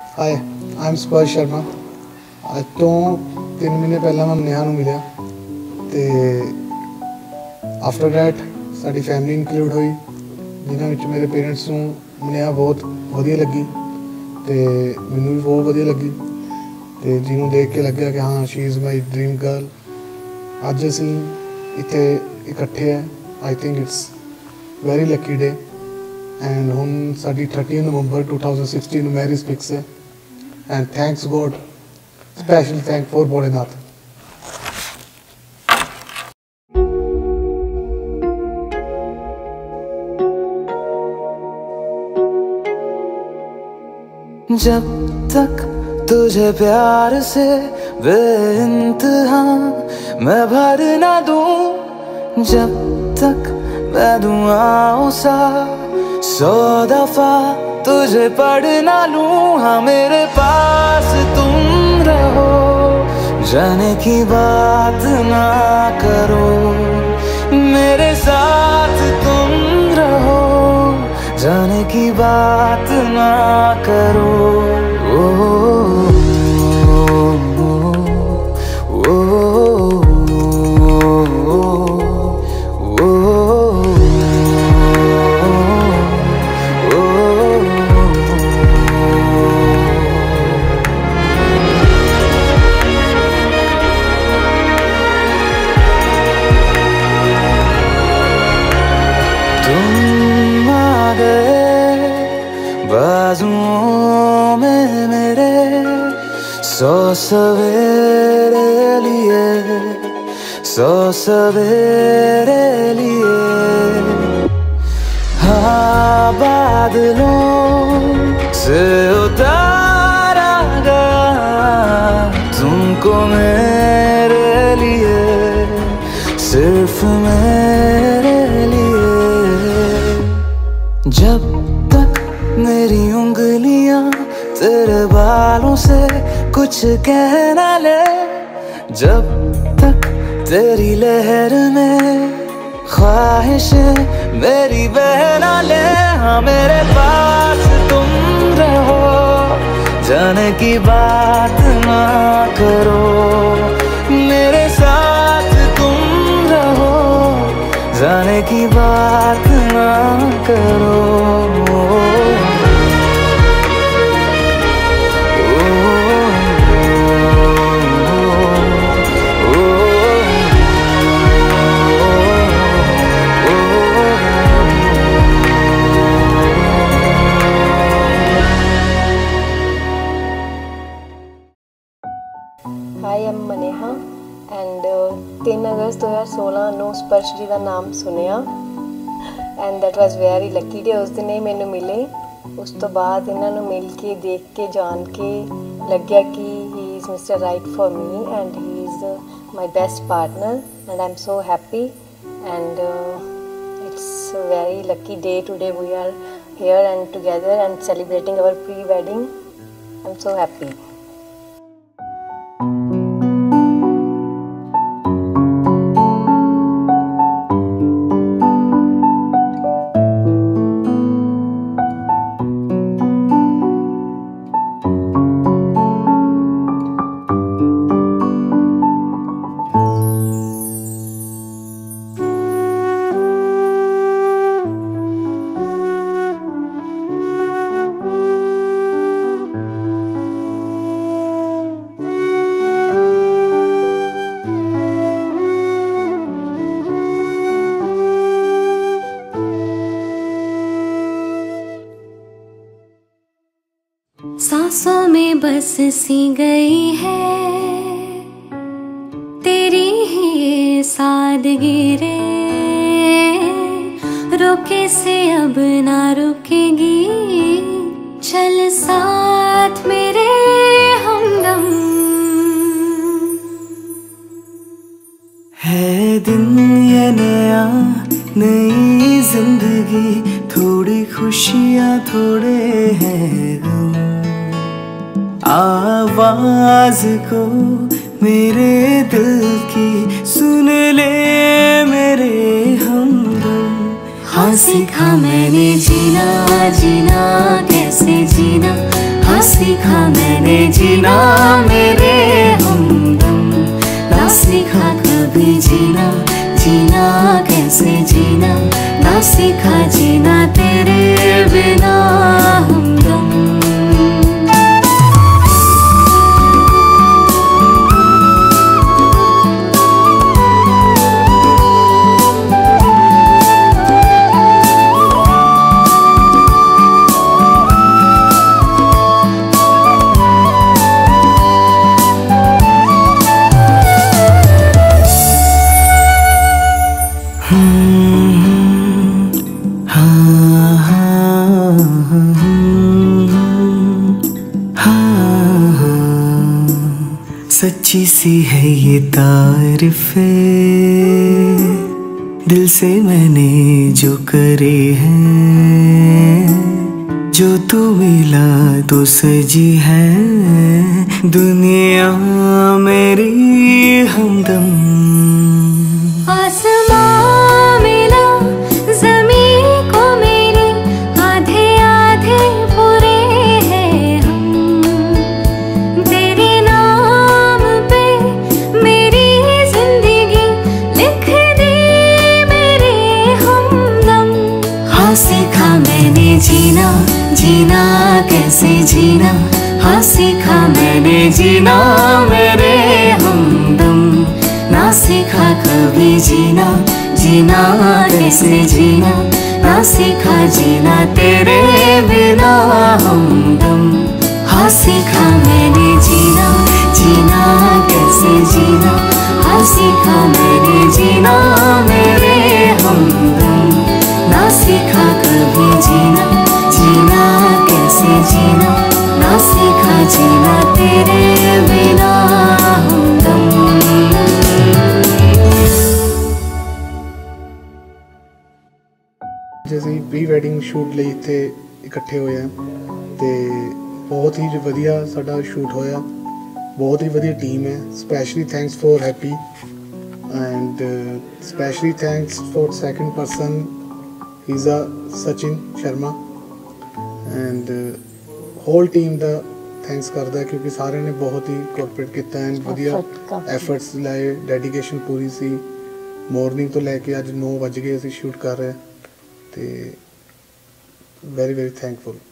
Hi, I am स्पर्श शर्मा। आज तो 3 महीने पहला मैं मनेहा नूं मिलिया ते आफ्टर डैट साडी फैमिली इंक्लूड हुई, जिन्हां विच मेरे पेरेंट्स नूं मनेहा बहुत वधिया लगी ते मैनूं भी बहुत वधिया लगी ते जिन्हों देख के लग्या कि हाँ she is my dream girl. अज असीं इत्थे इकट्ठे हैं। I think it's very lucky day and हुण साडी 30 नवंबर 2016 मैरिज फिक्स है and thanks God, special thank for Bholenath. जब तक तुझे प्यार से बेइंतहा मैं भर ना दूं, जब तक मैं दुआओं सा 100 दफा तुझे पढ़ ना लूं। हाँ मेरे पास तुम रहो, जाने की बात ना करो, मेरे साथ तुम रहो, जाने की बात ना करो। तुम आ गए बाजुओं में मेरे, 100 सवेरे लिए, 100 सवेरे लिए। हाँ बादलों से उतारा गया तुमको मेरे लिए, सिर्फ मेरे लिए। जब तक मेरी उंगलियां तेरे बालों से कुछ कह ना ले, जब तक तेरी लहर में ख्वाहिशें मेरी बह ना ले। हाँ मेरे पास तुम रहो, जाने की बात ना करो, मेरे साथ तुम रहो, जाने की बात ना करो। हाई एम मनेहा एंड 3 अगस्त 2016 ਨੂੰ स्पर्श जी का नाम सुनिया and that was very lucky day. उस दिन ही मैनू मिले, उस तो बाद इन्होंने मिल के देख के जान के लग्या कि he is mister right for me and he is my best partner and I am so happy and it's very lucky day today. We are here and together and celebrating our pre-wedding. I'm so happy. सांसों में बस सी गई है तेरी ही ये सादगी रे, रोके से अब ना रुकेगी, चल साथ मेरे हमदम। है दिन ये नया नई जिंदगी, थोड़ी खुशियाँ थोड़े हैं गम, आवाज को मेरे दिल की सुन ले मेरे हमदम। हाँ सीखा मैंने जीना जीना कैसे जीना, हाँ सीखा मैंने जीना मेरे हमदम, ना सीखा कभी जीना, जीना कैसे जीना, ना सीखा जीना तेरे बिना हमदम। सच्ची सी है ये तारीफें, दिल से मैंने जो करे हैं, जो तू मिला तो सजी है दुनिया मेरी हमदम। आसमां मिला ज़मीं को मेरी, आधे आधे पूरे हैं हम। तेरे नाम पे मेरी जिंदगी लिख दी मेरे हमदम। हाँ सीखा मैंने जीना, जीना कैसे जीना, हाँ सीखा मैंने जीना मेरे हमदम, ना सीखा कभी जीना, जीना कैसे जीना, ना सीखा जीना तेरे बिना हमदम। हाँ सीखा मैंने जीना, जीना कैसे जीना, हाँ सीखा मैंने जीना मेरे हमदम, ना सीखा कभी जीना, जीना कैसे जीना, ना सीखा जीना तेरे बिना हमदम। जैसे ही प्री वैडिंग शूट ਲਈ ਇੱਥੇ ਇਕੱਠੇ ਹੋਏ ਆ ਤੇ ਬਹੁਤ ਹੀ ਵਧੀਆ ਸਾਡਾ ਸ਼ੂਟ ਹੋਇਆ, ਬਹੁਤ ਹੀ ਵਧੀਆ ਟੀਮ ਹੈ। Specially thanks for Happy and specially thanks for second person, he is uh Sachin Sharma and whole team ਦਾ ਥੈਂਕਸ ਕਰਦਾ ਕਿਉਂਕਿ ਸਾਰਿਆਂ ਨੇ ਬਹੁਤ ਹੀ ਕੋਆਪਰੇਟ ਕੀਤਾ ਐਂਡ ਵਧੀਆ ਐਫਰਟਸ ਲਾਏ, ਡੈਡੀਕੇਸ਼ਨ ਪੂਰੀ ਸੀ। ਮਾਰਨਿੰਗ ਤੋਂ ਲੈ ਕੇ ਅੱਜ 9 ਵਜ ਗਏ ਅਸੀਂ ਸ਼ੂਟ ਕਰ ਰਹੇ ਤੇ very very thankful।